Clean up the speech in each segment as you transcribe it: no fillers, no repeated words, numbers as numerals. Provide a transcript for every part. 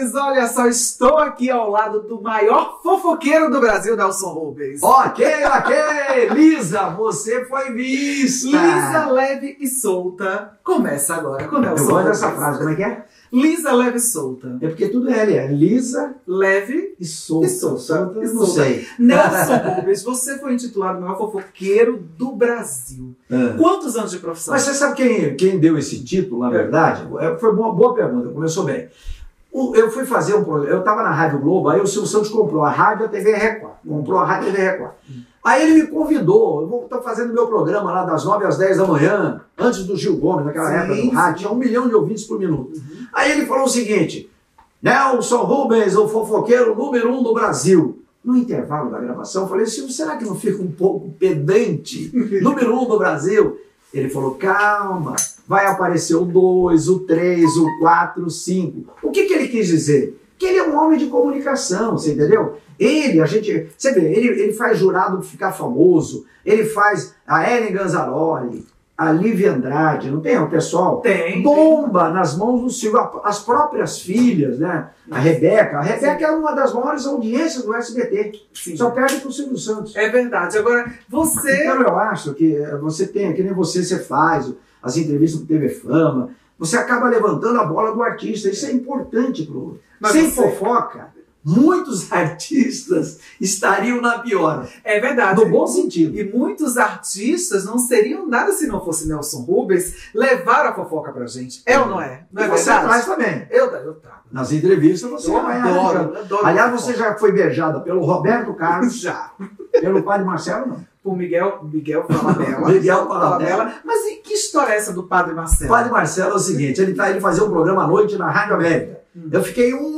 Rubens, olha só, estou aqui ao lado do maior fofoqueiro do Brasil, Nelson Rubens. Ok. Lisa, você foi vista. Lisa, leve e solta. Começa agora com Nelson Rubens. Eu gosto dessa frase, como é que é? Lisa, leve e solta. É porque tudo é lisa, leve e solta. Solta. Não sei. Nelson Rubens, você foi intitulado o maior fofoqueiro do Brasil. Quantos anos de profissão? Mas você sabe quem deu esse título, na verdade? Foi uma boa pergunta, começou bem. Eu fui fazer um programa, eu estava na Rádio Globo, aí o Silvio Santos comprou a Rádio e a TV Record. Comprou a Rádio e a TV Record. Aí ele me convidou, eu estou fazendo meu programa lá das 9 às 10 da manhã, antes do Gil Gomes, naquela época do rádio, tinha 1 milhão de ouvintes por minuto. Aí ele falou o seguinte: Nelson Rubens, o fofoqueiro número 1 do Brasil. No intervalo da gravação, eu falei, Silvio, será que não fica um pouco pedante? Número 1 do Brasil. Ele falou, calma, vai aparecer o 2, o 3, o 4, o 5. O que ele quis dizer? Que ele é um homem de comunicação, você entendeu? Você vê, ele faz jurado ficar famoso, ele faz a Ellen Ganzaroli, a Lívia Andrade, não tem o pessoal? Tem. Bomba nas mãos do Silvio, as próprias filhas, né? A Rebeca é uma das maiores audiências do SBT. Sim. Só perde pro Silvio Santos. É verdade. Agora, você... Então eu acho que você tem, que nem você faz as entrevistas pro TV Fama, você acaba levantando a bola do artista, isso é importante pro... Sem fofoca, muitos artistas estariam na pior. É verdade. No bom sentido. E muitos artistas não seriam nada se não fosse Nelson Rubens levar a fofoca pra gente. É ou não é? Não é você verdade? traz também. Eu trago. Nas entrevistas você vai. Adoro. Aliás, você já foi beijada pelo Roberto Carlos. Já. Pelo Padre Marcelo, não. Por Miguel Falabella. Miguel Falabella. Mas e que história é essa do Padre Marcelo? O Padre Marcelo é o seguinte, ele fazia um programa à noite na Rádio América. Eu fiquei um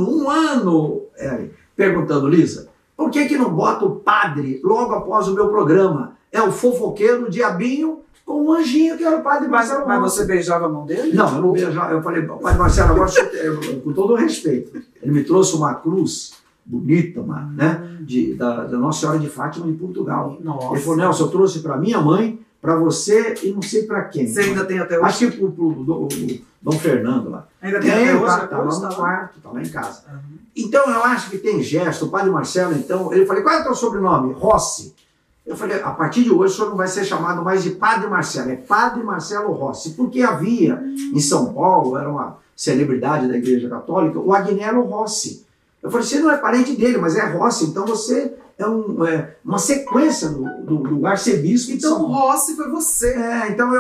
ano, perguntando, Lisa, por que não bota o padre logo após o meu programa? É o fofoqueiro, o diabinho, com o anjinho, que era o Padre Marcelo. Mas você beijava a mão dele? Não, eu não beijava. Eu falei, Padre Marcelo, agora com todo o respeito, ele me trouxe uma cruz bonita, né, da Nossa Senhora de Fátima em Portugal. Nossa. Ele falou, Nelson, eu trouxe para minha mãe, para você e não sei para quem. Você ainda tem até hoje? Acho que pro Dom Fernando lá. Ainda tem até hoje? Tá lá no quarto, tá lá em casa. Então eu acho que tem gesto. O Padre Marcelo, então, ele falou, qual é o teu sobrenome? Rossi. Eu falei, a partir de hoje o senhor não vai ser chamado mais de Padre Marcelo, é Padre Marcelo Rossi, porque havia em São Paulo, era uma celebridade da Igreja Católica, o Agnello Rossi. Eu falei, você não é parente dele, mas é Rossi, então você é uma sequência do arcebispo. Então o Rossi foi você. Então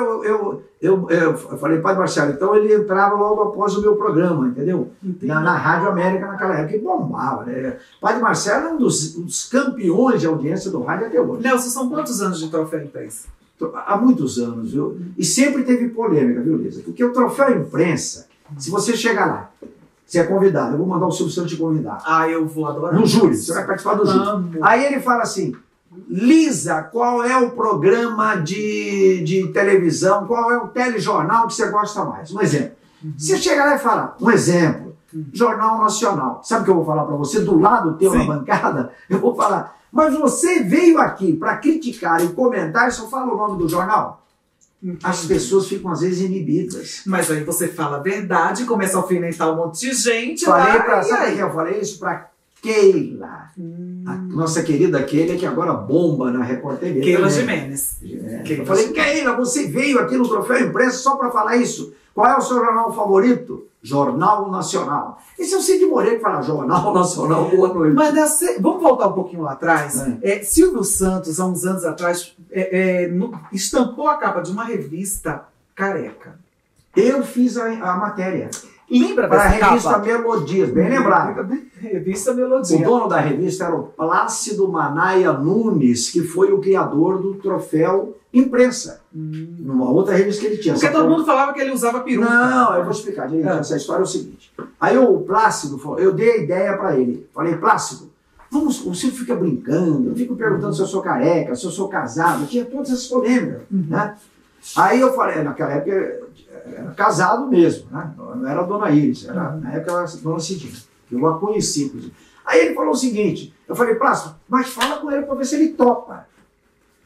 eu falei, Padre Marcelo, então ele entrava logo após o meu programa, entendeu? Na Rádio América naquela época, e bombava, né? Padre Marcelo é um dos campeões de audiência do rádio até hoje. Nelson, são quantos anos de Troféu Imprensa? Há muitos anos, viu? E sempre teve polêmica, viu, Lisa? Porque o Troféu Imprensa, se você chegar lá, você é convidado, eu vou mandar o Silvio Santos te convidar. Eu vou adorar. No júri, você vai participar do júri. Aí ele fala assim, Lisa, qual é o programa de televisão, qual é o telejornal que você gosta mais? Um exemplo. Você chega lá e fala, um exemplo, Jornal Nacional. Sabe o que eu vou falar para você? Do lado teu na bancada, eu vou falar, mas você veio aqui para criticar e comentar e só fala o nome do jornal? As pessoas ficam às vezes inibidas. Mas aí você fala a verdade, começa a alfinetar um monte de gente. Sabe que eu falei isso para Keila, a nossa querida Keila, que agora bomba na Record TV. Keila Gimenez. Eu falei, Keila, você veio aqui no Troféu Imprensa só para falar isso. Qual é o seu jornal favorito? Jornal Nacional. Esse é o Cid Moreira que fala Jornal Nacional, boa noite. Mas vamos voltar um pouquinho lá atrás. Silvio Santos, há uns anos atrás, estampou a capa de uma revista careca. Eu fiz a matéria. Lembra para a dessa revista capa? Melodias, bem lembrado. Revista Melodia. O dono da revista era o Plácido Manaia Nunes, que foi o criador do Troféu Imprensa. Numa outra revista que ele tinha. Porque todo mundo falava que ele usava peruca. Não, eu vou explicar direito. Essa história é o seguinte. Aí o Plácido, eu dei a ideia para ele. Falei, Plácido, o Silvio fica brincando, eu fico perguntando se eu sou careca, se eu sou casado, tinha todas essas polêmicas, né? Aí eu falei, naquela época era casado mesmo, né? Não era a Dona Iris, na época era a Dona Cidinha, que eu a conheci, inclusive. Aí ele falou o seguinte, eu falei, Plácido, mas fala com ele para ver se ele topa.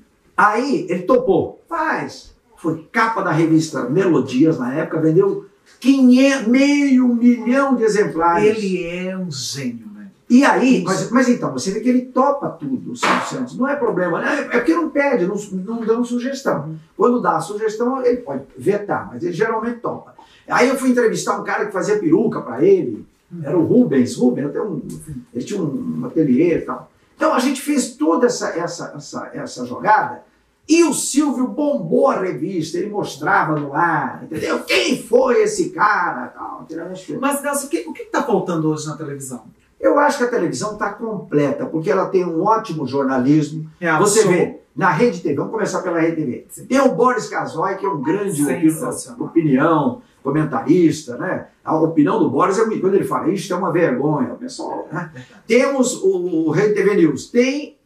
Aí ele topou, faz. Foi capa da revista Melodias na época, vendeu meio milhão de exemplares. Ele é um gênio, né? E aí, mas então, você vê que ele topa tudo, o Silvio Santos. Não é problema, né? É porque não pede, não dão sugestão. Quando dá a sugestão, ele pode vetar, mas ele geralmente topa. Aí eu fui entrevistar um cara que fazia peruca para ele, era o Rubens, ele tinha um ateliê e tal. Então a gente fez toda essa jogada e o Silvio bombou a revista, ele mostrava no ar, entendeu? Quem foi esse cara? Tal, mas, Nelson, o que está faltando hoje na televisão? Eu acho que a televisão está completa, porque ela tem um ótimo jornalismo. Você vê, na Rede TV, vamos começar pela Rede TV. Sim. Tem o Boris Casoy, que é um grande opinião, comentarista, né? A opinião do Boris, quando ele fala, isso é uma vergonha, pessoal. Né? Temos o Rede TV News, tem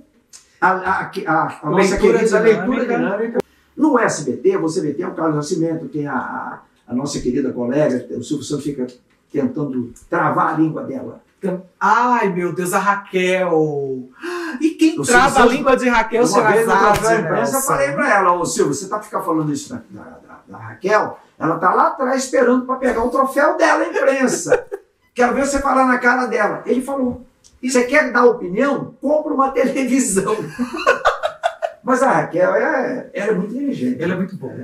a nossa querida leitura dinâmica. No SBT, você vê, tem o Carlos Nascimento, tem a nossa querida colega, o Silvio Santos fica tentando travar a língua dela. Ai, meu Deus, a Raquel. E quem trava a língua de Raquel? Uma vez na imprensa, eu falei pra ela, ô Silvio, você ficar falando isso da Raquel, ela tá lá atrás esperando para pegar o troféu dela, a imprensa. Quero ver você falar na cara dela. Ele falou, você quer dar opinião? Compra uma televisão. Mas a Raquel, ela é muito inteligente. Ela é muito boa.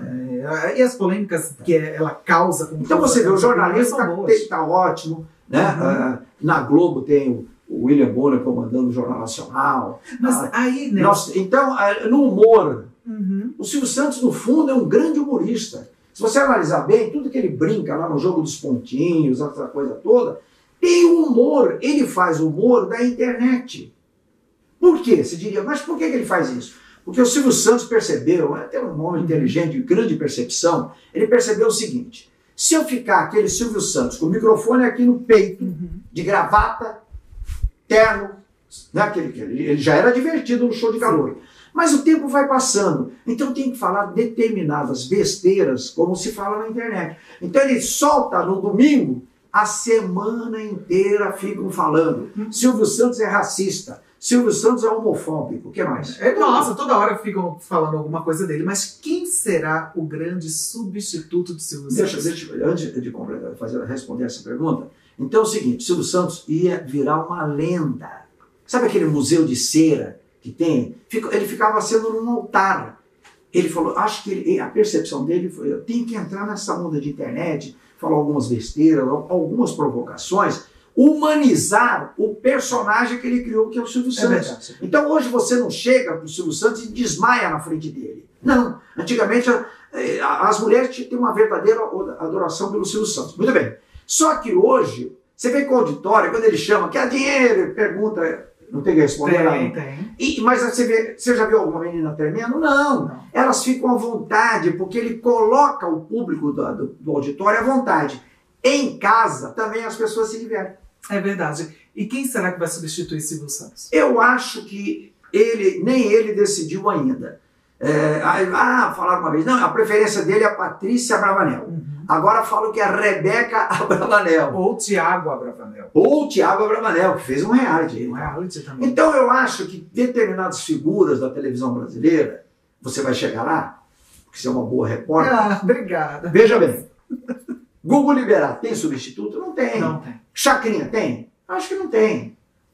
E as polêmicas que ela causa... Então você vê, o jornalismo está ótimo. Né? Na Globo tem o William Bonner comandando o Jornal Nacional. Mas aí, né? Então, no humor, o Silvio Santos, no fundo, é um grande humorista. Se você analisar bem, tudo que ele brinca lá no jogo dos pontinhos, essa coisa toda, tem o humor. Ele faz humor da internet. Por quê? Você diria, mas por que ele faz isso? Porque o Silvio Santos percebeu, até um homem inteligente, de grande percepção, ele percebeu o seguinte: se eu ficar aquele Silvio Santos com o microfone aqui no peito, de gravata, terno, né, ele já era divertido no show de calor, mas o tempo vai passando, então tem que falar determinadas besteiras, como se fala na internet. Então ele solta no domingo, a semana inteira ficam falando, Silvio Santos é racista, Silvio Santos é homofóbico, o que mais? Nossa, toda hora ficam falando alguma coisa dele, mas quem será o grande substituto de Silvio Santos? Antes de responder essa pergunta, então é o seguinte, Silvio Santos ia virar uma lenda. Sabe aquele museu de cera que tem? Ele ficava sendo num altar. Ele falou, acho que a percepção dele foi, eu tenho que entrar nessa onda de internet, falar algumas besteiras, algumas provocações, humanizar o personagem que ele criou, que é o Silvio Santos. Então hoje você não chega para o Silvio Santos e desmaia na frente dele. Não. Antigamente as mulheres tinham uma verdadeira adoração pelo Silvio Santos. Muito bem. Só que hoje, você vê com o auditório, quando ele chama, quer dinheiro, pergunta, não tem que responder nada. Tem. Mas você já viu alguma menina tremendo? Não. Elas ficam à vontade, porque ele coloca o público do auditório à vontade. Em casa, também as pessoas se divertem. É verdade. E quem será que vai substituir Silvio Santos? Eu acho que nem ele decidiu ainda. Falaram uma vez, não, a preferência dele é a Patrícia Abravanel. Agora falam que é a Rebeca Abravanel. Ou Tiago Abravanel. Ou Tiago Abravanel, que fez um reality. Um reality também. Então eu acho que determinadas figuras da televisão brasileira, você vai chegar lá, porque você é uma boa repórter. Obrigada. Veja bem. Gugu Liberato tem substituto? Não tem. Não tem. Chacrinha tem? Acho que não tem.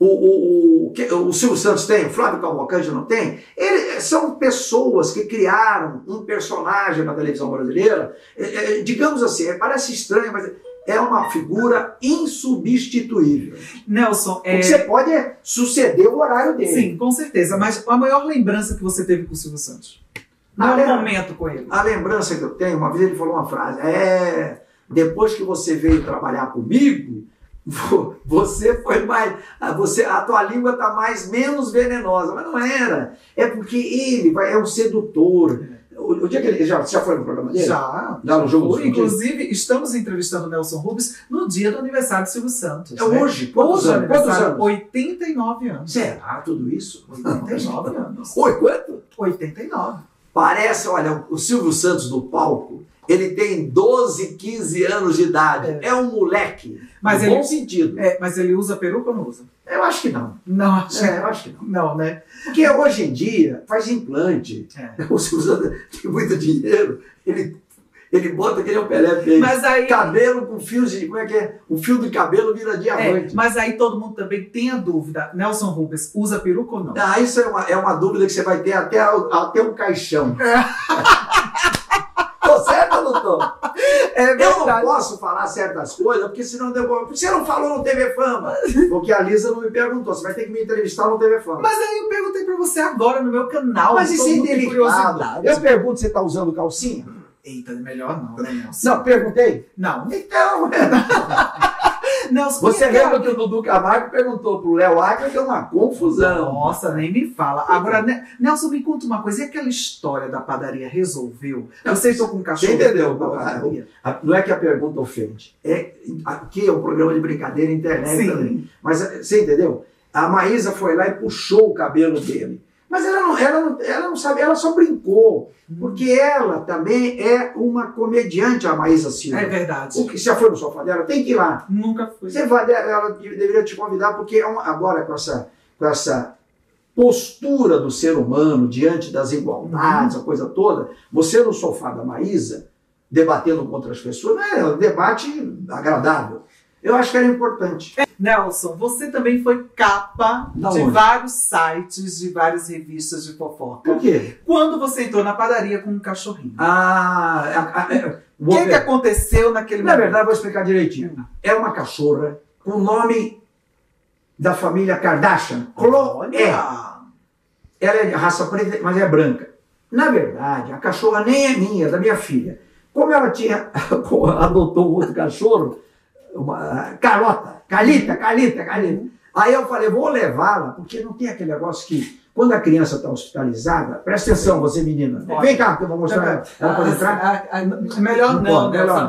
O Silvio Santos tem? O Flávio Cavalcante não tem? São pessoas que criaram um personagem na televisão brasileira, digamos assim, parece estranho, mas é uma figura insubstituível. Nelson, O que você pode suceder o horário dele. Sim, com certeza. Mas a maior lembrança que você teve com o Silvio Santos? No momento com ele. A lembrança que eu tenho, uma vez ele falou uma frase, depois que você veio trabalhar comigo, você foi mais. A tua língua está menos venenosa. Mas não era. É porque ele é um sedutor. O dia que ele já foi no programa dele? Já no jogo. Inclusive, estamos entrevistando o Nelson Rubens no dia do aniversário de Silvio Santos. Hoje? Quantos anos? 89 anos. Será tudo isso? 89 anos. Oi, quanto? 89. Parece, olha, o Silvio Santos do palco, ele tem 12, 15 anos de idade. É um moleque. Mas no bom sentido. Mas ele usa peruca ou não usa? Eu acho que não. Não, eu acho que não. Não, né? Porque hoje em dia faz implante. O Silvio Santos tem muito dinheiro. Ele Ele bota que nem o Pelé fez. Mas aí... Cabelo com fios de... Como é que é? O fio do cabelo vira diamante. Mas aí todo mundo também tem a dúvida. Nelson Rubens, usa peruca ou não? Ah, isso é uma dúvida que você vai ter até um caixão. Tô certo ou não tô? Eu não posso falar certas coisas, porque senão você não falou no TV Fama. Porque a Lisa não me perguntou. Você vai ter que me entrevistar no TV Fama. Mas aí eu perguntei pra você agora no meu canal. Mas isso é delicado. Eu pergunto, você tá usando calcinha? Eita, melhor não, né, Nelson? Não, perguntei? Não. Então, Nelson, você lembra que o Dudu Camargo perguntou pro Léo Acre, deu uma confusão. Nossa, nem me fala. Agora, Nelson, me conta uma coisa. E aquela história da padaria resolveu? Você estou com um cachorro? Você entendeu? Não é que a pergunta ofende. Aqui é um programa de brincadeira, internet. Sim. Também. Mas você entendeu? A Maísa foi lá e puxou o cabelo dele. Mas ela não sabe, ela só brincou. Porque ela também é uma comediante, a Maísa Silva. É verdade. Você já foi no sofá dela? Tem que ir lá. Nunca fui. Ela deveria te convidar, porque agora com essa postura do ser humano diante das igualdades, a coisa toda, você no sofá da Maísa, debatendo com outras pessoas, é um debate agradável. Eu acho que era importante. Nelson, você também foi capa de vários sites, de várias revistas de fofoca. Por quê? Quando você entrou na padaria com um cachorrinho. O que aconteceu naquele momento? Na verdade, vou explicar direitinho. É uma cachorra com o nome da família Kardashian. Olha! Ela é de raça preta, mas é branca. Na verdade, a cachorra nem é minha, é da minha filha. Como ela adotou um outro cachorro, Calita. Aí eu falei, vou levá-la, porque não tem aquele negócio que, quando a criança está hospitalizada, presta atenção, você menina, vem cá, que eu vou mostrar, ela pode entrar? Melhor não.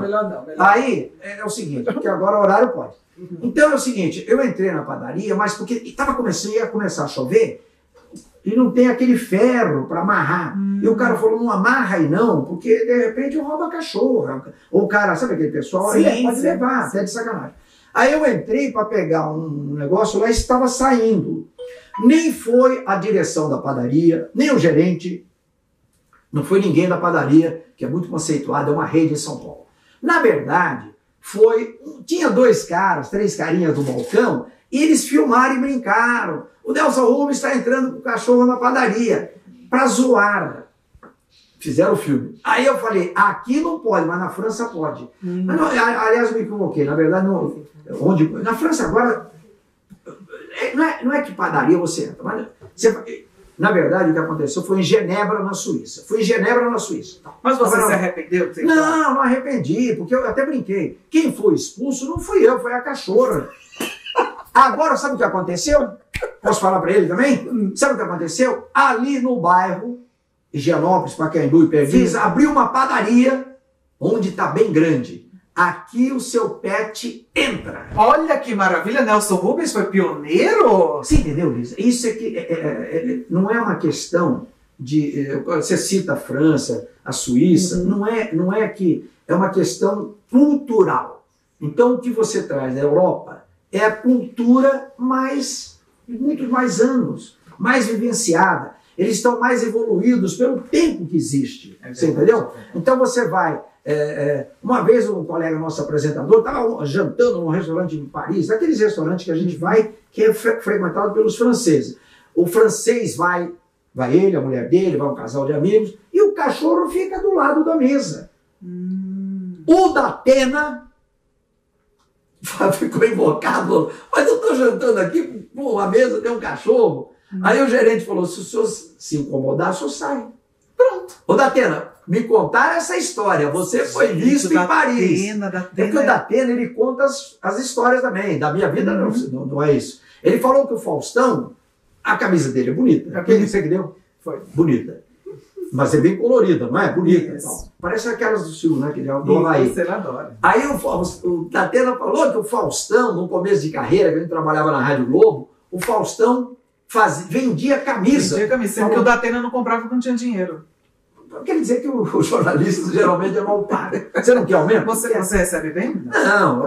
Aí é o seguinte, porque agora o horário pode. Então é o seguinte, eu entrei na padaria, mas porque ia começar a chover, e não tem aquele ferro para amarrar. E o cara falou, não amarra aí não, porque de repente rouba a cachorra. Ou o cara, sabe aquele pessoal? Ele pode levar, até de sacanagem. Aí eu entrei para pegar um negócio lá e estava saindo. Nem foi a direção da padaria, nem o gerente, não foi ninguém da padaria, que é muito conceituada, é uma rede em São Paulo. Na verdade, tinha 3 carinhas do balcão, e eles filmaram e brincaram. O Nelson Rubens está entrando com o cachorro na padaria, para zoar. Fizeram o filme. Aí eu falei, aqui não pode, mas na França pode. Mas não, aliás, eu me equivoquei. Na verdade, na França agora, não é que padaria você entra. Mas na verdade, o que aconteceu foi em Genebra, na Suíça. Mas você se arrependeu? Não arrependi, porque eu até brinquei. Quem foi expulso não fui eu, foi a cachorra. Agora, sabe o que aconteceu? Posso falar para ele também? Sabe o que aconteceu? Ali no bairro, Higienópolis, Pacaembu e Perdizes, abriu uma padaria onde está bem grande. Aqui o seu pet entra. Olha que maravilha, Nelson Rubens foi pioneiro. Você entendeu, Lisa? Isso é que não é uma questão de... Você cita a França, a Suíça, não é que... É uma questão cultural. Então o que você traz da Europa é a cultura muitos mais anos, mais vivenciada. Eles estão mais evoluídos pelo tempo que existe. Você entendeu? Então você vai... uma vez um colega nosso apresentador estava jantando num restaurante em Paris, aqueles restaurantes que a gente vai, que é frequentado pelos franceses. O francês vai ele, a mulher dele, vai um casal de amigos, e o cachorro fica do lado da mesa. O da Atena ficou invocado, mas eu estou jantando aqui, a mesa tem um cachorro. Aí o gerente falou, se o senhor se incomodar, o senhor sai. Pronto. Ô Datena, me contaram essa história, você foi visto em Paris. Porque o Datena, ele conta as histórias também, da minha vida não é isso. Ele falou que o Faustão, a camisa dele é bonita. Você que deu? Foi. Bonita. Mas é bem colorida, não é? Bonita. Então. Parece aquelas do Sul, né? Que ele é do Havaí. Você adora. Aí o Datena falou que o Faustão, no começo de carreira, que ele trabalhava na Rádio Globo, o Faustão vendia camisa. Vendia camisa, sendo que o Datena não comprava porque não tinha dinheiro. Quer dizer que o jornalista geralmente é mal pago. Você não quer aumento? Você recebe bem? Não.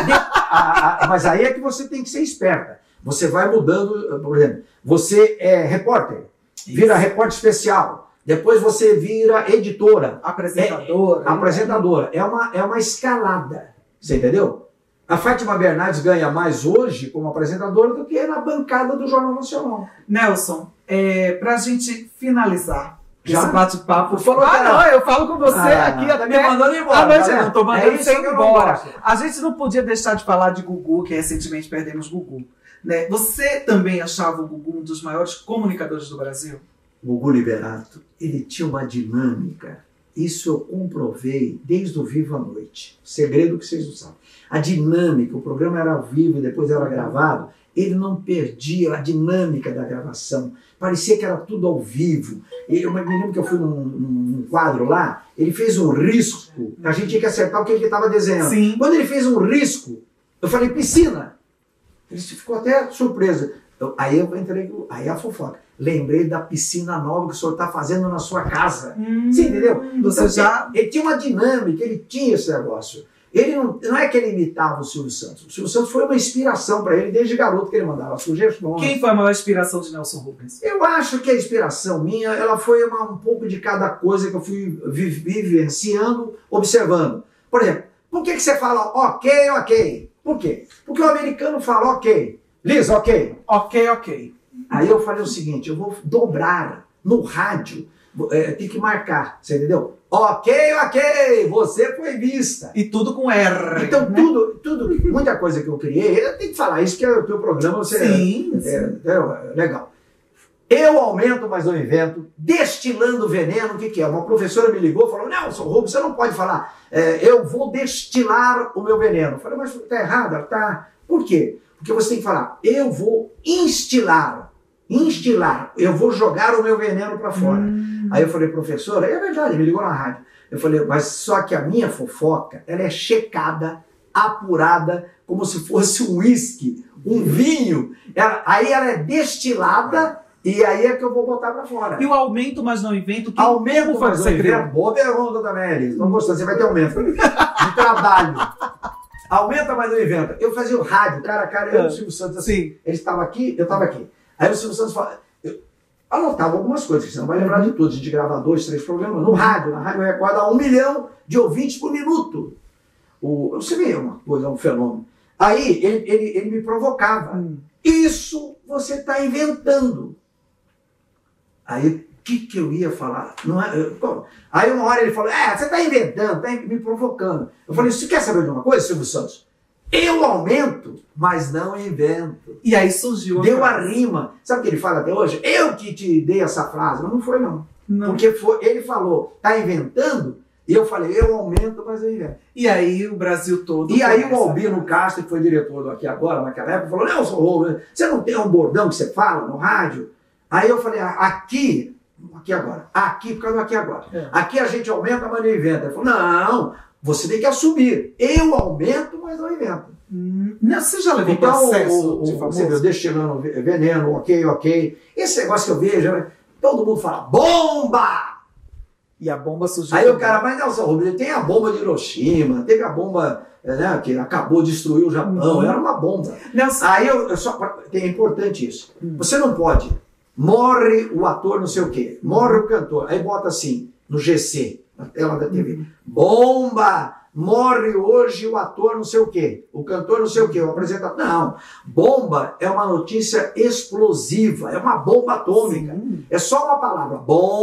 Mas aí é que você tem que ser esperta. Você vai mudando, por exemplo, você é repórter, vira repórter especial. depois você vira editora. Apresentadora. Apresentadora. É uma escalada. Você entendeu? A Fátima Bernardes ganha mais hoje como apresentadora do que na bancada do Jornal Nacional. Nelson, pra gente finalizar Já? esse bate-papo. Falou, Não, eu falo com você aqui tá até... me mandando embora. Ah, mas tá eu não tô mandando isso você que eu não embora. gosto. A gente não podia deixar de falar de Gugu, que recentemente perdemos Gugu. Né? Você também achava o Gugu um dos maiores comunicadores do Brasil? Gugu Liberato, ele tinha uma dinâmica. Isso eu comprovei desde o Viva a Noite. Segredo que vocês não sabem. A dinâmica, o programa era ao vivo e depois era gravado, ele não perdia a dinâmica da gravação. Parecia que era tudo ao vivo. Eu me lembro que eu fui num quadro lá, ele fez um risco, a gente tinha que acertar o que ele estava desenhando. Sim. Quando ele fez um risco, eu falei, piscina. Ele ficou até surpreso. Aí eu entrei, aí a fofoca. Lembrei da piscina nova que o senhor está fazendo na sua casa. Você entendeu? Você já... Ele tinha uma dinâmica, ele tinha esse negócio. Ele não é que ele imitava o Silvio Santos. O Silvio Santos foi uma inspiração para ele desde garoto que ele mandava sugestões. Quem foi a maior inspiração de Nelson Rubens? Eu acho que a inspiração minha, ela foi um pouco de cada coisa que eu fui vivenciando, observando. Por exemplo, por que você fala ok? Por quê? Porque o americano fala ok. Liz, ok. Ok. Aí eu falei o seguinte, eu vou dobrar no rádio, tem que marcar, você entendeu? Ok, você foi vista. E tudo com R. Então né? tudo, muita coisa que eu criei, eu tenho que falar isso que é o teu programa, você Sim. legal. Eu aumento, mas não invento, destilando veneno, o que é? Uma professora me ligou e falou, Nelson Rubens, você não pode falar, eu vou destilar o meu veneno. Eu falei, mas tá errado, tá. Por quê? Porque você tem que falar, eu vou instilar, eu vou jogar o meu veneno para fora. Aí eu falei, professora, é verdade, me ligou na rádio. Eu falei, mas só que a minha fofoca, ela é checada, apurada, como se fosse um uísque, um vinho. Aí ela é destilada e aí é que eu vou botar para fora. E o aumento, mas não invento? Aumento, como foi mas que não você criou? invento? Boa pergunta também, Elis. Não gostou, você vai ter aumento de trabalho. Aumenta, mas não inventa. Eu fazia o rádio, cara a cara, eu e o Silvio Santos assim. Sim. Ele estava aqui, eu estava aqui. Aí o Silvio Santos fala, eu anotava algumas coisas, que você não vai lembrar de tudo. A gente grava 2, 3 programas no rádio. Na Rádio Record dá 1 milhão de ouvintes por minuto. Você vê uma coisa, um fenômeno. Aí ele me provocava. Isso você está inventando. Aí o que eu ia falar? Não é, aí uma hora ele falou, você está inventando, está me provocando. Eu falei, você quer saber de uma coisa, Silvio Santos? Eu aumento, mas não invento. E aí surgiu Deu a rima. Sabe o que ele fala até hoje? Eu que te dei essa frase. Mas não foi, não. Porque ele falou, tá inventando, e eu falei, eu aumento, mas eu invento. E aí o Brasil todo... E aí o Albino Castro, que foi diretor do Aqui Agora, naquela época, falou, Nelson Rubens, você não tem um bordão que você fala no rádio? Aí eu falei, aqui agora, por causa do Aqui Agora. Aqui a gente aumenta, mas não inventa. Ele falou, não, você tem que assumir. Eu aumento, mas não invento. Você já levou então, processo de famoso? Você viu, destilando veneno, ok. Esse negócio que eu vejo, todo mundo fala, bomba! E a bomba surgiu. Aí o cara, mas Nelson Rubens, tem a bomba de Hiroshima, teve a bomba que acabou de destruir o Japão, era uma bomba. Nelson... Aí é importante isso. Você não pode, morre o ator não sei o quê, morre o cantor, aí bota assim, no GC, na tela da TV, bomba! Morre hoje o ator não sei o quê, o cantor não sei o quê, o apresentador. Não, bomba é uma notícia explosiva, é uma bomba atômica. É só uma palavra,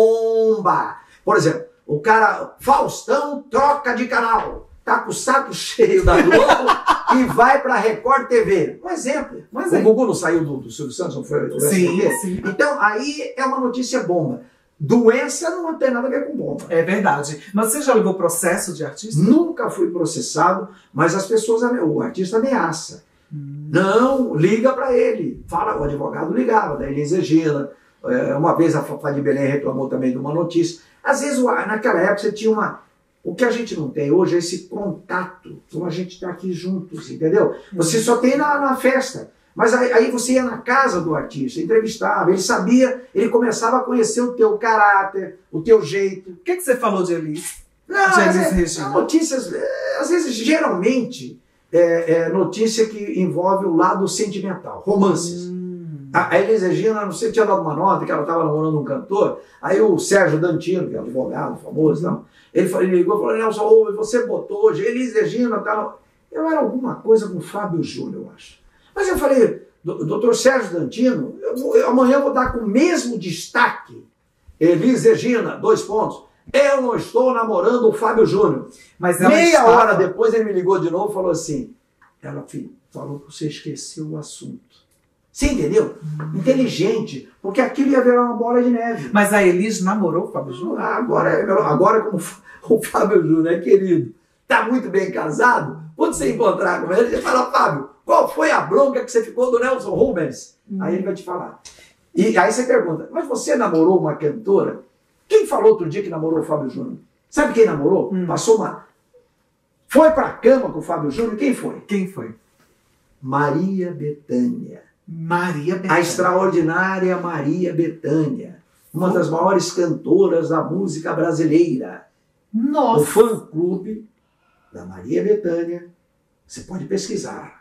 bomba. Por exemplo, o cara, Faustão troca de canal, tá com o saco cheio da Globo e vai para a Record TV. Um exemplo. O Gugu não saiu do Silvio Santos, não foi? Sim. Então, aí é uma notícia bomba. Doença não tem nada a ver com bomba. É verdade. Mas você já levou processo de artista? Nunca fui processado, mas as pessoas, o artista ameaça. Não, liga para ele. Fala, o advogado ligava, da Elis Regina. Uma vez a Fafá de Belém reclamou também de uma notícia. Às vezes, naquela época, você tinha o que a gente não tem hoje é esse contato. Como a gente está aqui juntos, entendeu? Você só tem na festa. Mas aí você ia na casa do artista, entrevistava, ele sabia, ele começava a conhecer o teu caráter, o teu jeito. O que você falou de Elis? Não, são notícias, às vezes, geralmente, notícia que envolve o lado sentimental, romances. A Elis Regina, não sei, tinha dado uma nota que ela estava namorando um cantor. Aí o Sérgio Dantino, que é advogado famoso, não, ele ligou e falou: Nelson, você botou hoje, Elis Regina, tá. Eu era alguma coisa com o Fábio Júnior, eu acho. Mas eu falei: doutor Sérgio Dantino, amanhã eu vou dar com o mesmo destaque. Elis Regina, 2 pontos. Eu não estou namorando o Fábio Júnior. Mas meia hora depois ele me ligou de novo e falou assim: ela falou que você esqueceu o assunto. Você entendeu? Inteligente, porque aquilo ia virar uma bola de neve. Mas a Elis namorou o Fábio Júnior? Agora como o Fábio Júnior é querido, está muito bem casado, quando você encontrar com ele, você fala: Fábio, qual foi a bronca que você ficou do Nelson Rubens? Aí ele vai te falar. E aí você pergunta: mas você namorou uma cantora? Quem falou outro dia que namorou o Fábio Júnior? Sabe quem namorou? Foi pra cama com o Fábio Júnior? Quem foi? Quem foi? Maria Bethânia. Maria Bethânia. A extraordinária Maria Bethânia. Uma das maiores cantoras da música brasileira. Nossa! O fã-clube da Maria Bethânia, você pode pesquisar.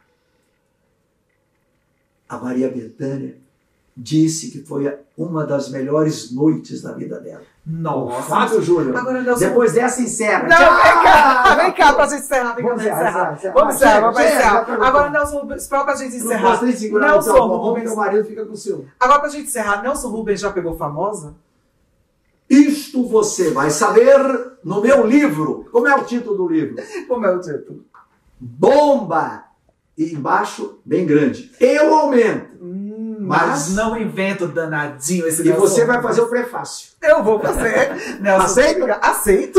A Maria Bethânia disse que foi uma das melhores noites da vida dela. Nossa! O Fábio Júnior. Agora, Nelson... Depois dessa, encerra. Não, vem cá pra gente encerrar. Vamos encerrar. Agora, Nelson Rubens, pra gente encerrar. Nelson Rubens, o marido fica com o ciúme. Agora, pra gente encerrar, Nelson Rubens já pegou famosa? Isto você vai saber no meu livro. Como é o título do livro? Como é o título? Bomba! E embaixo, bem grande. Eu aumento. Mas não invento danadinho esse E você vai fazer o prefácio. Eu vou fazer. Nelson, aceita? Aceito.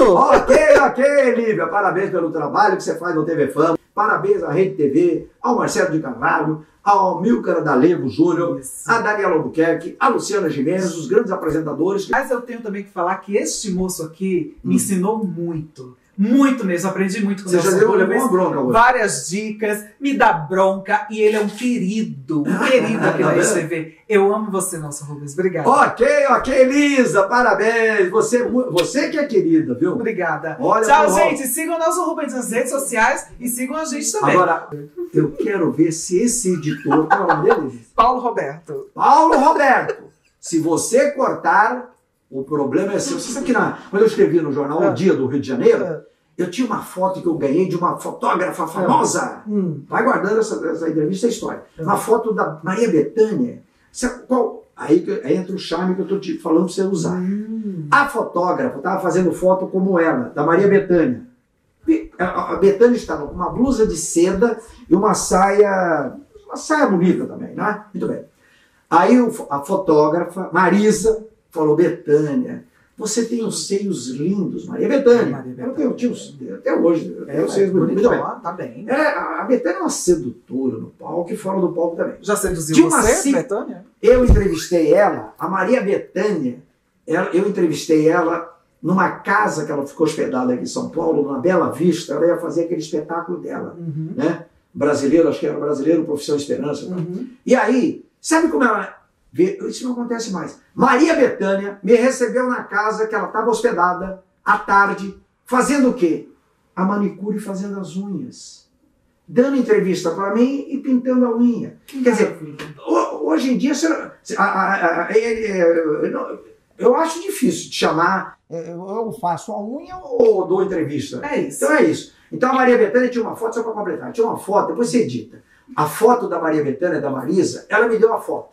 Ok, Lívia. Parabéns pelo trabalho que você faz no TV Fama. Parabéns à Rede TV, ao Marcelo de Carvalho, ao Milcar D'Alevo Júnior, a Daniela Albuquerque, a Luciana Gimenez, os grandes apresentadores. Mas eu tenho também que falar que este moço aqui me ensinou muito. Muito mesmo, aprendi muito com o Nelson Rubens. Você já levou uma bronca hoje. Várias dicas, me dá bronca e ele é um querido aqui na RTV. Eu amo você, Nelson Rubens. Obrigada. Ok, Elisa, parabéns. Você que é querida, viu? Obrigada. Olha, tchau, gente. Sigam o Nelson Rubens nas redes sociais e sigam a gente também. Agora, eu quero ver se esse editor... Qual é o nome dele? Paulo Roberto. Paulo Roberto. Se você cortar... O problema é seu. Você sabe que quando eu escrevi no jornal O Dia do Rio de Janeiro, eu tinha uma foto que eu ganhei de uma fotógrafa famosa. Vai guardando essa entrevista, essa história. Uma foto da Maria Bethânia. Aí entra o charme que eu estou te falando para você usar. A fotógrafa estava fazendo foto como ela, da Maria Bethânia. A Bethânia estava com uma blusa de seda e uma saia bonita também, né? Muito bem. Aí a fotógrafa, Marisa, falou: Bethânia, você tem os seios lindos, Maria Bethânia. Eu tenho até hoje, eu tenho seios bonitos. Muito bem. Tá bem. A Bethânia é uma sedutora no palco e fora do palco também. Já seduziu você, Bethânia? Eu entrevistei ela, a Maria Bethânia, eu entrevistei ela numa casa que ela ficou hospedada aqui em São Paulo, na Bela Vista. Ela ia fazer aquele espetáculo dela, né? Brasileiro, acho que era Brasileiro, Profissão Esperança. E aí, sabe como ela... Isso não acontece mais. Maria Bethânia me recebeu na casa que ela estava hospedada, à tarde, fazendo o quê? A manicure, fazendo as unhas. Dando entrevista para mim e pintando a unha. Quer dizer, hoje em dia, eu acho difícil de chamar, eu faço a unha ou dou entrevista. É isso. Então é isso. Então a Maria Bethânia tinha uma foto, só para completar, tinha uma foto, depois você edita. A foto da Maria Bethânia, da Marisa, ela me deu a foto.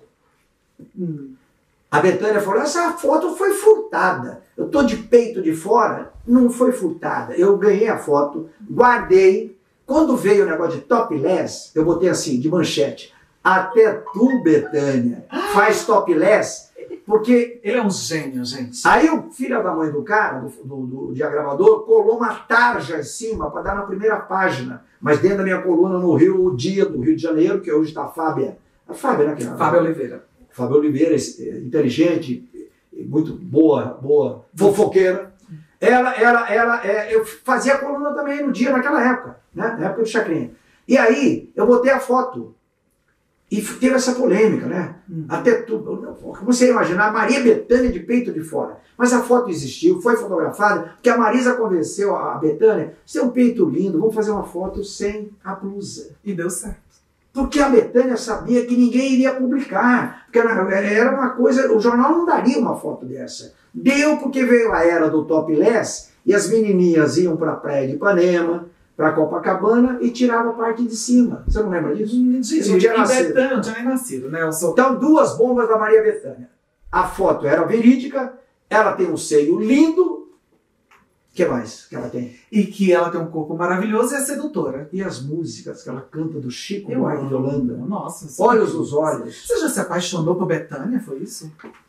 A Bethânia falou: essa foto foi furtada. Eu tô de peito de fora. Não foi furtada. Eu ganhei a foto, guardei. Quando veio o negócio de topless, eu botei assim, de manchete: até tu, Bethânia, faz topless. Porque ele é um gênio, gente. Aí o filho da mãe do cara, do diagramador, colou uma tarja em cima para dar na primeira página. Mas dentro da minha coluna no Rio, o Dia do Rio de Janeiro, que hoje está a Fábia, né? Fábio Oliveira. Fábio Oliveira, inteligente, muito boa, fofoqueira. Eu fazia coluna também no Dia, naquela época, né? Na época do Chacrinha. E aí, eu botei a foto. E teve essa polêmica, né? Até tudo. Você imaginar, Maria Bethânia de peito de fora. Mas a foto existiu, foi fotografada, porque a Marisa convenceu a Bethânia: você tem um peito lindo, vamos fazer uma foto sem a blusa. E deu certo. Porque a Bethânia sabia que ninguém iria publicar. Porque era uma coisa, o jornal não daria uma foto dessa. Deu porque veio a era do topless e as menininhas iam para a praia de Ipanema, para Copacabana e tiravam a parte de cima. Você não lembra disso? Isso não tinha nascido. Não tinha nem nascido, né? Então, 2 bombas da Maria Bethânia. A foto era verídica, ela tem um seio lindo. O que mais que ela tem? E que ela tem um corpo maravilhoso e é sedutora. E as músicas que ela canta do Chico Buarque de Holanda. Nossa. Olhos nos olhos. Você já se apaixonou por Bethânia, foi isso?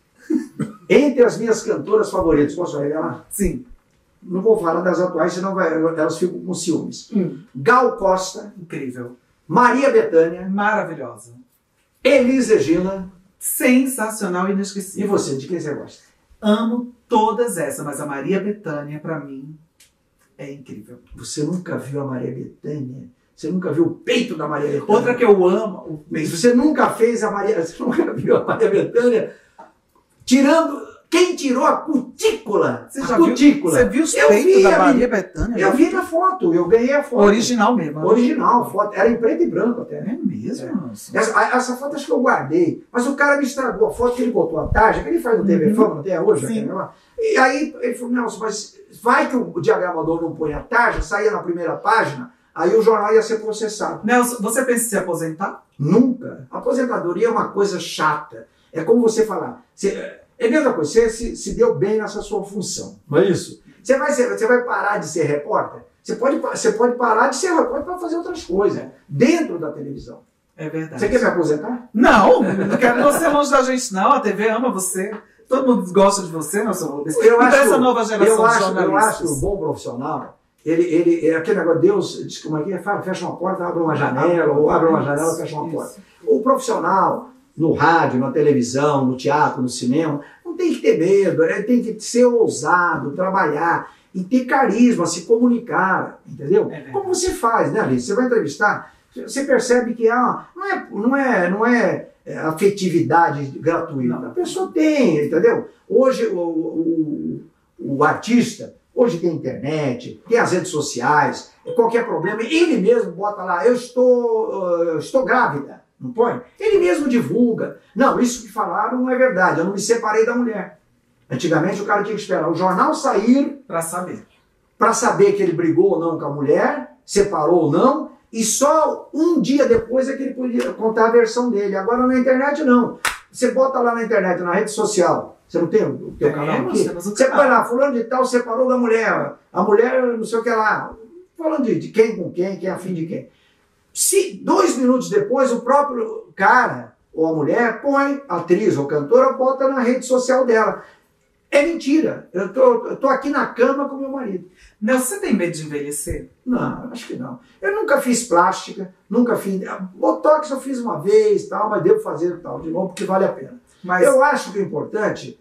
Entre as minhas cantoras favoritas, posso revelar? Sim. Não vou falar das atuais, senão elas ficam com ciúmes. Gal Costa. Incrível. Maria Bethânia. Maravilhosa. Elis Regina. Sensacional e inesquecível. E você, de quem você gosta? Amo todas essas, mas a Maria Bethânia, pra mim, é incrível. Você nunca viu a Maria Bethânia? Você nunca viu o peito da Maria Bethânia? Outra que eu amo. Você nunca fez a Maria... Você nunca viu a Maria Bethânia tirando... Quem tirou a cutícula? Você já viu? Você viu os peitos da Maria Bethânia? Eu vi na foto, eu ganhei a foto. Original mesmo. Original, foto. Era em preto e branco até. É mesmo? É. Essa foto acho que eu guardei. Mas o cara me estragou a foto que ele botou a tarja, que ele faz no TV Fama até hoje. Sim. E aí ele falou, Nelson, mas vai que o diagramador não põe a tarja, saía na primeira página, aí o jornal ia ser processado. Nelson, você pensa em se aposentar? Nunca. A aposentadoria é uma coisa chata. É como você falar... É a mesma coisa, você se deu bem nessa sua função, não é isso? Você vai parar de ser repórter? Você pode parar de ser repórter para fazer outras coisas, dentro da televisão. É verdade. Você quer me aposentar? Não, não quero você longe da gente não, a TV ama você. Todo mundo gosta de você, Nelson Rubens. Essa nova geração de jornalistas. Eu acho que o bom profissional, aquele negócio, Deus diz como é que é? Fecha uma porta, abre uma janela, ou abre uma janela, fecha uma porta. O profissional... No rádio, na televisão, no teatro, no cinema, não tem que ter medo, tem que ser ousado, trabalhar e ter carisma, se comunicar, entendeu? Como você faz, né, Alice? Você vai entrevistar, você percebe que não é afetividade gratuita. Não. A pessoa tem, entendeu? Hoje o artista, hoje tem internet, tem as redes sociais, qualquer problema, ele mesmo bota lá, eu estou grávida. Não põe? Ele mesmo divulga. Não, isso que falaram não é verdade. Eu não me separei da mulher. Antigamente o cara tinha que esperar o jornal sair para saber. Para saber que ele brigou ou não com a mulher, separou ou não, e só um dia depois é que ele podia contar a versão dele. Agora na internet não. Você bota lá na internet, na rede social. Você não tem o teu canal aqui? Você põe lá, fulano de tal separou da mulher. A mulher não sei o que lá. Falando de quem com quem é afim de quem. Se 2 minutos depois o próprio cara ou a mulher põe, a atriz ou cantora, bota na rede social dela. É mentira. Eu tô aqui na cama com meu marido. Não, você tem medo de envelhecer? Não, acho que não. Eu nunca fiz plástica, nunca fiz... Botox eu fiz uma vez, tal, mas devo fazer tal de novo porque vale a pena. Mas eu acho que o importante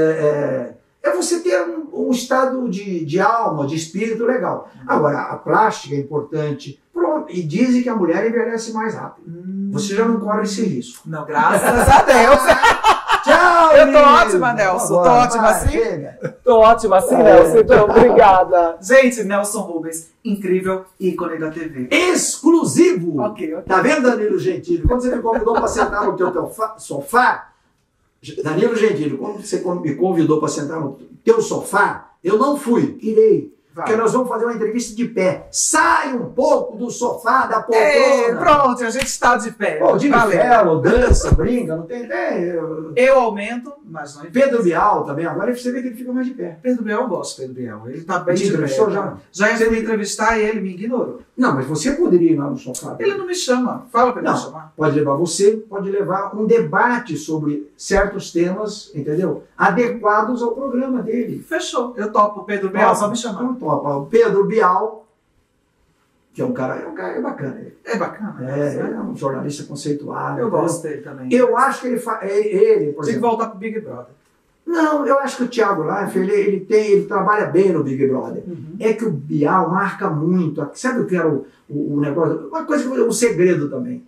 é você ter um estado de alma, de espírito legal. Agora, a plástica é importante. Pronto. E dizem que a mulher envelhece mais rápido. Você já não corre esse risco. Não, graças a Deus. Tchau, eu tô ótima, Nelson. Tô ótima assim? Chega. Tô ótima assim, Nelson. Então, obrigada. Gente, Nelson Rubens, incrível ícone da TV. Exclusivo. Ok. Tá vendo, Danilo Gentili? Quando você me convidou para sentar no teu sofá, Danilo Gentili, quando você me convidou para sentar no teu sofá, eu não fui, irei. Porque nós vamos fazer uma entrevista de pé. Sai um pouco do sofá, da poltrona. Pronto, a gente está de pé. Pô, de ferro, dança, brinca, não tem ideia. Eu aumento, mas não é. Pedro Bial também, agora você vê que ele fica mais de pé. Pedro Bial, eu gosto de Pedro Bial. Ele tá bem de pé. Já ia me entrevistar e ele me ignorou. Não, mas você poderia ir lá no sofá. Ele não me chama. Fala pra ele me chamar. Pode levar você, pode levar um debate sobre certos temas, entendeu? Adequados ao programa dele. Fechou. Eu topo. Pedro Bial, só me chamar. Então topa. O Pedro Bial, que é um cara bacana. É bacana. É um jornalista conceituado. Eu gosto dele também. Eu acho que ele por Tem que voltar pro Big Brother. Não, eu acho que o Thiago Leifert, ele trabalha bem no Big Brother. É que o Bial marca muito. Sabe o que era o negócio? Uma coisa, o segredo também.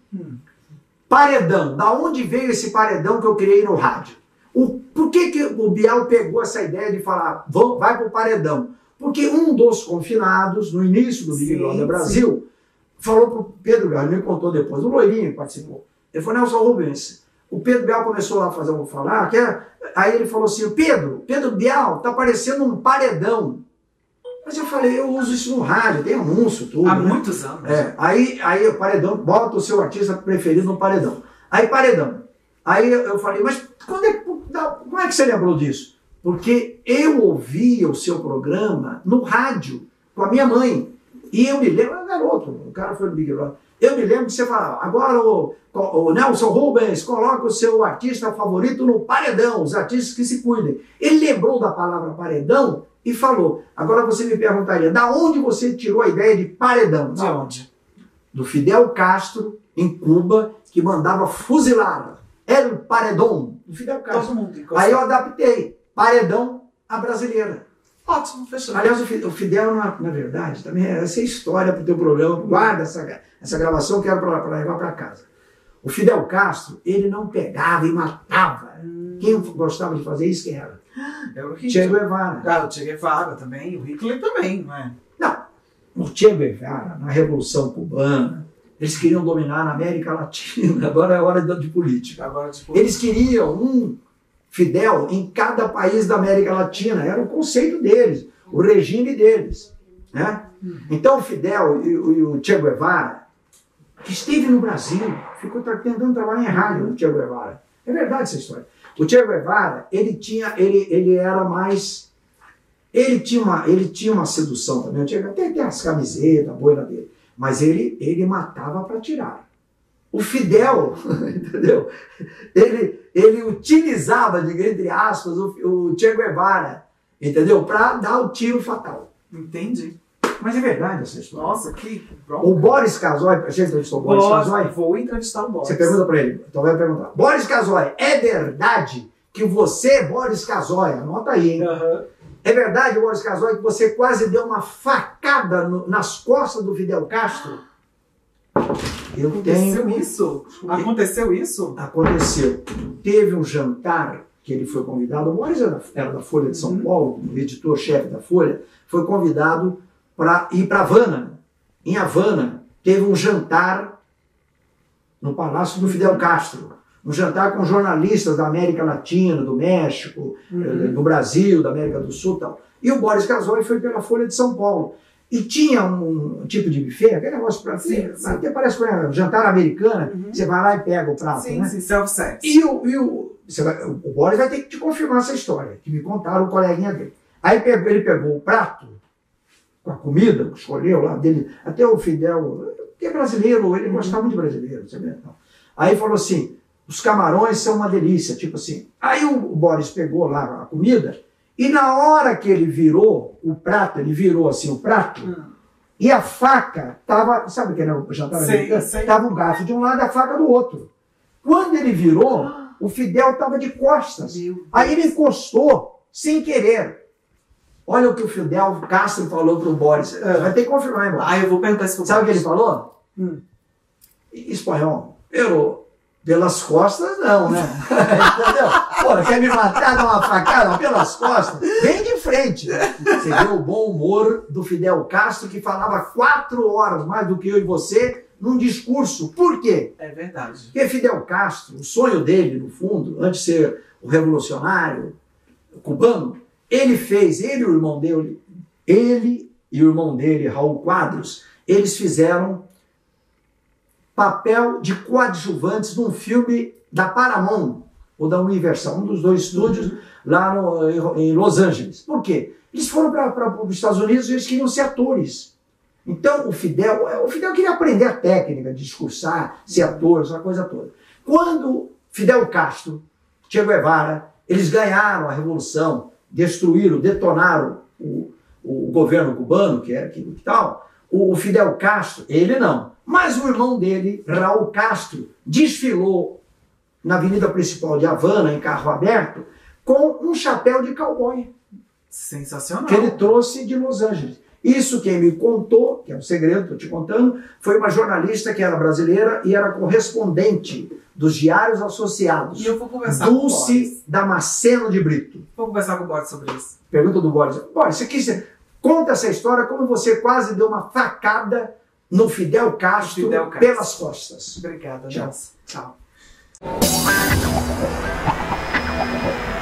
Paredão. Da onde veio esse paredão que eu criei no rádio? Por que o Bial pegou essa ideia de falar, vai pro paredão? Porque um dos confinados, no início do Big Brother Brasil, falou pro Pedro Bial, ele me contou depois, o loirinho participou. Ele falou, Nelson Rubens, o Pedro Bial começou lá a falar, aí ele falou assim, Pedro Bial tá parecendo um paredão. Mas eu falei, eu uso isso no rádio, tem anúncio, tudo. Há muitos anos. Aí o paredão, bota o seu artista preferido no paredão. Aí paredão. Aí eu falei, mas como é que você lembrou disso? Porque eu ouvia o seu programa no rádio, com a minha mãe. E eu me lembro, garoto, o cara foi no Big Brother. Eu me lembro que você falava, agora o Nelson Rubens coloca o seu artista favorito no paredão, os artistas que se cuidem. Ele lembrou da palavra paredão e falou. Agora você me perguntaria, da onde você tirou a ideia de paredão? De onde? Do Fidel Castro, em Cuba, que mandava fuzilar. Era o paredão do Fidel Castro. Todo mundo. Aí eu adaptei paredão à brasileira. Ótimo, fechou. Aliás, o Fidel, na verdade, também essa é história para o teu programa. Guarda essa gravação, eu quero para levar para casa. O Fidel Castro, ele não pegava e matava. Quem gostava de fazer isso, quem era? Era o Hitler. Che Guevara. Ah, o Che Guevara também, o Hitler também, não é? Não, o Che Guevara, na Revolução Cubana, eles queriam dominar na América Latina. Agora é hora de política. Eles queriam um Fidel em cada país da América Latina. Era o conceito deles, o regime deles. Né? Então o Fidel e o Che Guevara, que esteve no Brasil, ficou tentando trabalhar em rádio, o Che Guevara. É verdade essa história. O Che Guevara, ele era mais... Ele tinha uma sedução também. Até tem as camisetas, a boina dele. Mas ele matava para tirar. O Fidel, entendeu? Ele utilizava, entre aspas, o Che Guevara, entendeu? Para dar o tiro fatal. Entendi. Mas é verdade essa história. Nossa, que bom. O Boris Casoy, você entrevistou o Boris Casoy? Vou entrevistar o Boris. Você pergunta para ele, então vai perguntar. Boris Casoy, é verdade que você, Boris Casoy, anota aí, hein? É verdade, Boris Casoy, que você quase deu uma facada nas costas do Fidel Castro? Aconteceu isso? Aconteceu isso? Aconteceu. Teve um jantar que ele foi convidado, o Boris era da Folha de São Paulo, o editor-chefe da Folha, foi convidado para ir para Havana. Em Havana, teve um jantar no Palácio do Fidel Castro. Um jantar com jornalistas da América Latina, do México, do Brasil, da América do Sul e tal. E o Boris Casoy foi pela Folha de São Paulo. E tinha um tipo de buffet, aquele negócio para até parece um jantar americano, você vai lá e pega o prato, sim, né? Sim, self-service. E o Boris vai ter que te confirmar essa história, que me contaram o coleguinha dele. Aí ele pegou o prato, com a comida, escolheu lá dele, até o Fidel, que é brasileiro, ele gostava muito de brasileiro, sabe? Aí falou assim, os camarões são uma delícia, tipo assim. Aí o Boris pegou lá a comida, e na hora que ele virou o prato, ele virou assim o prato, e a faca estava, sabe o que era o jantar americano? Estava um garfo de um lado e a faca do outro. Quando ele virou, o Fidel estava de costas. Aí ele encostou, sem querer. Olha o que o Fidel Castro falou para o Boris. Vai ter que confirmar, irmão. Eu vou perguntar isso para o Sabe o que ele falou? Em espanhol. Pelas costas, não, né? Entendeu? Pô, quer me matar, dar uma facada pelas costas? Bem de frente. Você vê o bom humor do Fidel Castro, que falava 4 horas mais do que eu e você num discurso. Por quê? É verdade. Porque Fidel Castro, o sonho dele, no fundo, antes de ser o revolucionário cubano, ele e o irmão dele, Raul Quadros, eles fizeram papel de coadjuvantes num filme da Paramount ou da Universal, um dos dois estúdios lá em Los Angeles. Por quê? Eles foram para os Estados Unidos e eles queriam ser atores. Então o Fidel queria aprender a técnica de discursar, ser ator, essa coisa toda. Quando Fidel Castro, Che Guevara, eles ganharam a revolução, detonaram o governo cubano, que era aquilo e tal, o Fidel Castro, ele não. Mas o irmão dele, Raul Castro, desfilou na avenida principal de Havana, em carro aberto, com um chapéu de cowboy. Sensacional. Que ele trouxe de Los Angeles. Isso quem me contou, que é um segredo, estou te contando, foi uma jornalista que era brasileira e era correspondente dos Diários Associados. E eu vou conversar com o Boris. Dulce Damasceno de Brito. Vou conversar com o Boris sobre isso. Pergunta do Boris. Boris, conta essa história como você quase deu uma facada no Fidel Castro, pelas costas. Obrigada, Tchau. Nelson. Tchau.